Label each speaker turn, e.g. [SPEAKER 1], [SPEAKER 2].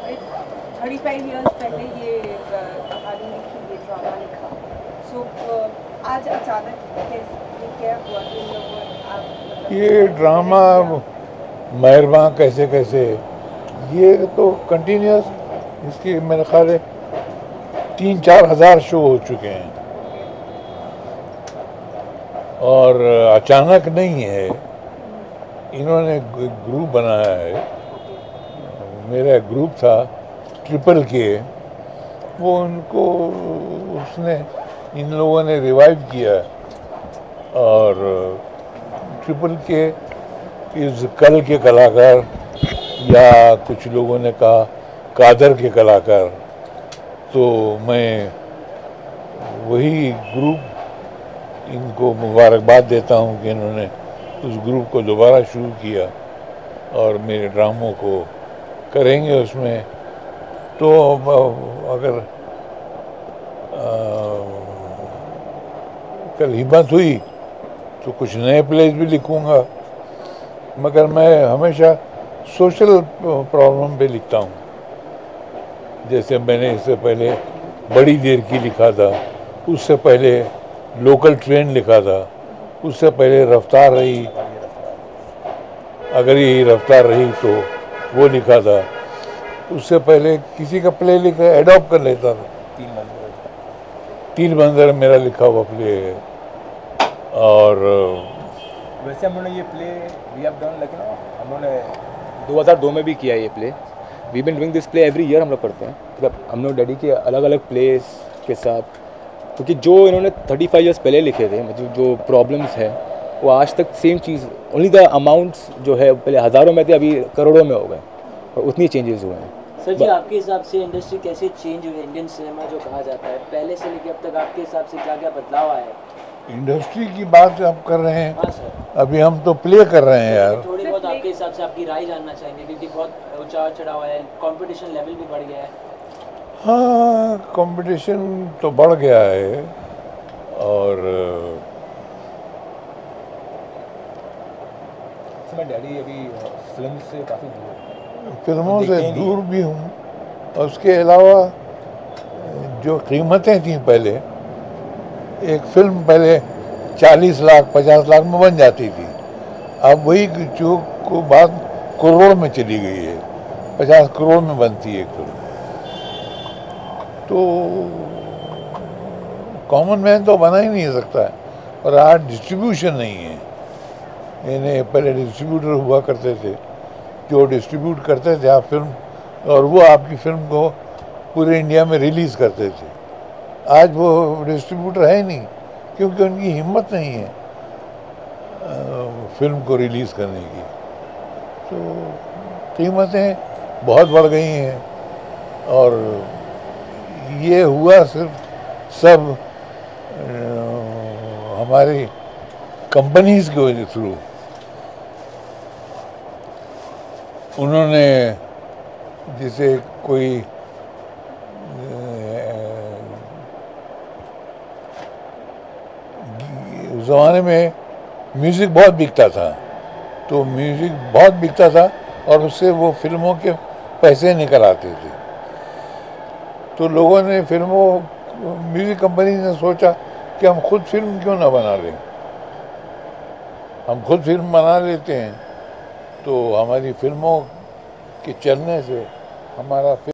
[SPEAKER 1] 35 years पहले ये कहानी लिखी, ये ड्रामा लिखा। सो आज अचानक कैसे ये क्या हुआ कि इन लोगों आप
[SPEAKER 2] ये ड्रामा मेहरबान कैसे कैसे ये तो कंटिन्यूस, इसके मेरे ख्याल है 3-4 हज़ार शो हो चुके हैं और अचानक नहीं है। इन्होंने ग्रुप बनाया है, मेरा ग्रुप था ट्रिपल के, वो उनको उसने इन लोगों ने रिवाइव किया और ट्रिपल के इस कल के कलाकार या कुछ लोगों ने कहा कादर के कलाकार, तो मैं वही ग्रुप इनको मुबारकबाद देता हूँ कि इन्होंने उस ग्रुप को दोबारा शुरू किया और मेरे ड्रामों को करेंगे उसमें। तो अगर कल हिम्मत हुई तो कुछ नए प्लेस भी लिखूंगा, मगर मैं हमेशा सोशल प्रॉब्लम पे लिखता हूँ। जैसे मैंने इससे पहले बड़ी देर की लिखा था, उससे पहले लोकल ट्रेन लिखा था, उससे पहले रफ्तार रही, अगर यही रफ्तार रही तो वो लिखा था, उससे पहले किसी का प्ले लिखा एडॉप्ट कर लेता था। तीन मंदिर मेरा लिखा हुआ प्ले है। और
[SPEAKER 3] वैसे हम लोगों ने ये प्ले वी हैव डन, लेकिन हम लोगों ने 2002 में भी किया ये play. We been doing this play every year हम लोग करते हैं, मतलब हम लोग डैडी के अलग अलग प्लेस के साथ, क्योंकि जो इन्होंने 35 ईयर्स पहले लिखे थे, मतलब जो प्रॉब्लम्स है वो आज तक सेम चीज़, ओनली द अमाउंट्स जो है पहले हज़ारों में थे, अभी करोड़ों में हो गए और उतनी चेंजेस हुए हैं।
[SPEAKER 4] सर जी, आपके हिसाब से इंडस्ट्री कैसे चेंज हुई, इंडियन सिनेमा जो कहा जाता है, पहले से लेकर अब तक आपके हिसाब से क्या क्या बदलाव आया है?
[SPEAKER 2] इंडस्ट्री की बात आप कर रहे हैं?
[SPEAKER 4] हाँ सर,
[SPEAKER 2] अभी हम तो प्ले कर रहे हैं यार।
[SPEAKER 4] थोड़ी बहुत आपके हिसाब से आपकी राय जानना चाहेंगे, क्योंकि बहुत उतार चढ़ाव है, कंपटीशन लेवल भी बढ़ गया है।
[SPEAKER 2] हाँ, कंपटीशन तो बढ़ गया है और
[SPEAKER 3] समय डैडी अभी फिल्म से काफ़ी दूर,
[SPEAKER 2] फिल्मों से दूर भी हूँ। और उसके अलावा जो कीमतें थी पहले, एक फिल्म पहले 40 लाख 50 लाख में बन जाती थी, अब वही जो को बात करोड़ में चली गई है, 50 करोड़ में बनती है एक फिल्म। तो कॉमन मैन तो बना ही नहीं सकता है। और आज डिस्ट्रीब्यूशन नहीं है। इन्हें पहले डिस्ट्रीब्यूटर हुआ करते थे जो डिस्ट्रीब्यूट करते थे आप फिल्म, और वो आपकी फिल्म को पूरे इंडिया में रिलीज़ करते थे। आज वो डिस्ट्रीब्यूटर है ही नहीं, क्योंकि उनकी हिम्मत नहीं है फिल्म को रिलीज़ करने की। तो कीमतें बहुत बढ़ गई हैं और ये हुआ सिर्फ सब हमारी कंपनीज के थ्रू। उन्होंने जैसे कोई उस ज़माने में म्यूज़िक बहुत बिकता था, तो म्यूज़िक बहुत बिकता था और उससे वो फिल्मों के पैसे निकल आते थे। तो लोगों ने म्यूज़िक कंपनी ने सोचा कि हम खुद फिल्म क्यों ना बना लें, हम खुद फिल्म बना लेते हैं, तो हमारी फिल्मों के चलने से हमारा